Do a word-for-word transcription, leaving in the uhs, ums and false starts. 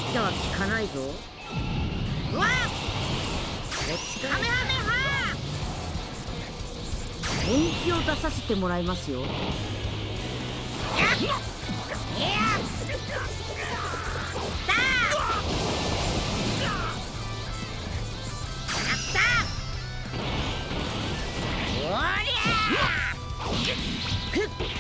っては効かないぞ。うわっ、こっちか。ハメハメハー。本気を出させてもらいますよ。やっいやだおりゃー。